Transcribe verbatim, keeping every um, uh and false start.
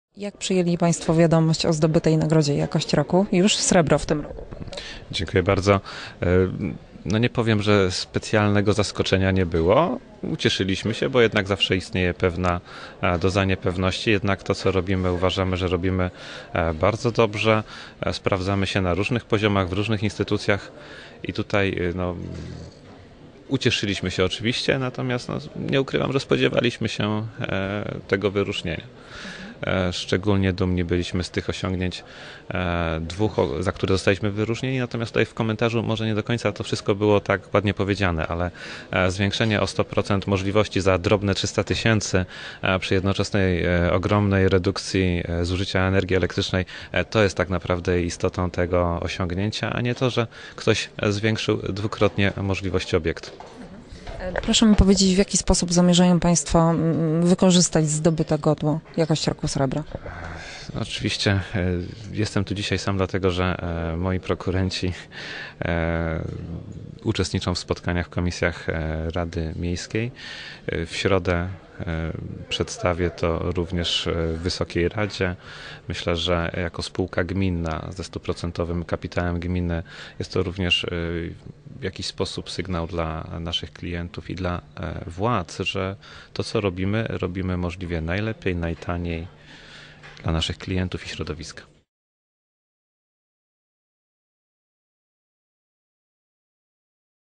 Jak przyjęli Państwo wiadomość o zdobytej nagrodzie Jakość Roku? Już srebro w tym roku. Dziękuję bardzo. No nie powiem, że specjalnego zaskoczenia nie było. Ucieszyliśmy się, bo jednak zawsze istnieje pewna doza niepewności. Jednak to, co robimy, uważamy, że robimy bardzo dobrze. Sprawdzamy się na różnych poziomach, w różnych instytucjach i tutaj no, ucieszyliśmy się oczywiście, natomiast no, nie ukrywam, że spodziewaliśmy się tego wyróżnienia. Szczególnie dumni byliśmy z tych osiągnięć dwóch, za które zostaliśmy wyróżnieni, natomiast tutaj w komentarzu może nie do końca to wszystko było tak ładnie powiedziane, ale zwiększenie o sto procent możliwości za drobne trzysta tysięcy przy jednoczesnej ogromnej redukcji zużycia energii elektrycznej, to jest tak naprawdę istotą tego osiągnięcia, a nie to, że ktoś zwiększył dwukrotnie możliwości obiektu. Proszę mi powiedzieć, w jaki sposób zamierzają Państwo wykorzystać zdobyte godło Jakość Roku Srebra? Oczywiście jestem tu dzisiaj sam dlatego, że moi prokurenci uczestniczą w spotkaniach w komisjach Rady Miejskiej. W środę przedstawię to również w Wysokiej Radzie. Myślę, że jako spółka gminna ze stuprocentowym kapitałem gminy jest to również w jakiś sposób sygnał dla naszych klientów i dla władz, że to, co robimy, robimy możliwie najlepiej, najtaniej dla naszych klientów i środowiska.